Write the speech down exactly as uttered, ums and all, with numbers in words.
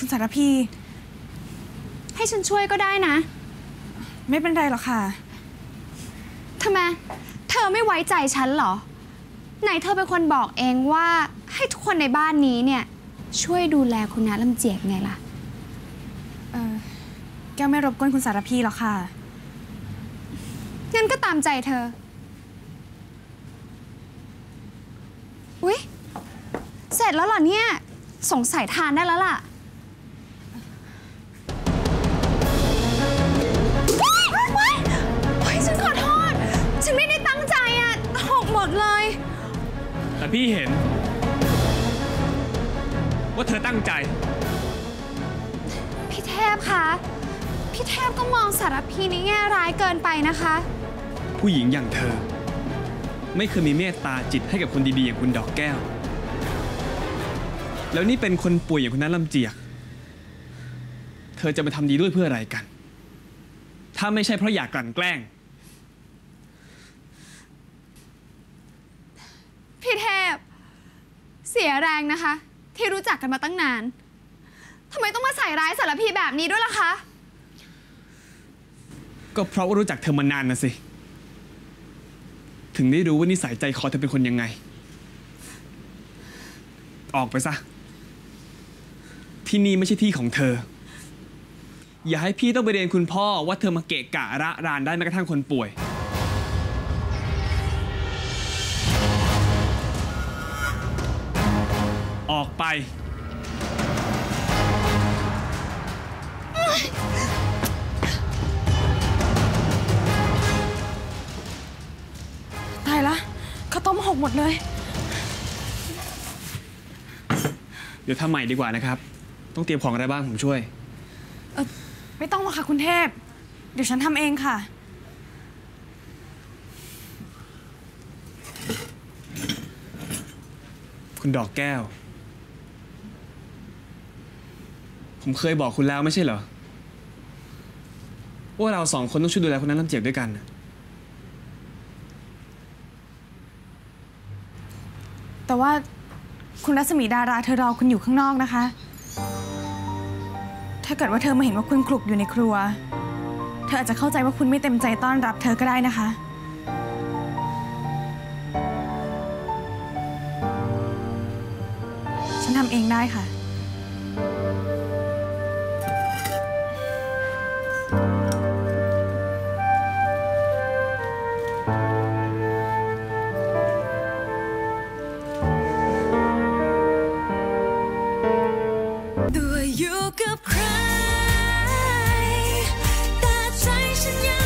คุณสารพีให้ฉันช่วยก็ได้นะไม่เป็นไรหรอกค่ะทำไมเธอไม่ไว้ใจฉันเหรอไหนเธอเป็นคนบอกเองว่าให้ทุกคนในบ้านนี้เนี่ยช่วยดูแลคุณน้าลำเจียกไงล่ะเออแก้วไม่รบกวนคุณสารพีหรอกค่ะงั้นก็ตามใจเธออุ๊ยเสร็จแล้วเหรอเนี่ยสงสัยทานได้แล้วล่ะเฮ้ยฉันขอโทษฉันไม่ได้ตั้งใจอ่ะหกหมดเลยแต่พี่เห็นว่าเธอตั้งใจพี่เทพคะพี่เทพก็มองสารพีในแง่ร้ายเกินไปนะคะผู้หญิงอย่างเธอไม่เคยมีเมตตาจิตให้กับคนดีๆอย่างคุณดอกแก้วแล้วนี่เป็นคนป่วยอย่างคุณน้าลำเจียกเธอจะมาทำดีด้วยเพื่ออะไรกันถ้าไม่ใช่เพราะอยากกลั่นแกล้งพี่เทพเสียแรงนะคะที่รู้จักกันมาตั้งนานทำไมต้องมาใส่ร้ายสารพีแบบนี้ด้วยล่ะคะก็เพราะว่ารู้จักเธอมานานนะสิถึงได้รู้ว่านิสัยใจคอเธอเป็นคนยังไงออกไปซะที่นี่ไม่ใช่ที่ของเธออย่าให้พี่ต้องไปเรียนคุณพ่อว่าเธอมาเกะกะระรานได้แม้กระทั่งคนป่วยออกไปตายละข้าวต้มหกหมดเลยเดี๋ยวทำใหม่ดีกว่านะครับต้องเตรียมของอะไรบ้างผมช่วยเออไม่ต้องหรอกค่ะคุณเทพเดี๋ยวฉันทำเองค่ะคุณดอกแก้วผมเคยบอกคุณแล้วไม่ใช่เหรอว่าเราสองคนต้องช่วยดูแลคุณน้าลำเจียกด้วยกันแต่ว่าคุณรัศมีดาราเธอรอคุณอยู่ข้างนอกนะคะถ้าเกิดว่าเธอมาเห็นว่าคุณคลุกอยู่ในครัวเธออาจจะเข้าใจว่าคุณไม่เต็มใจต้อนรับเธอก็ได้นะคะฉันทำเองได้ค่ะตัวอยู่กับใครแต่ใจฉันยัง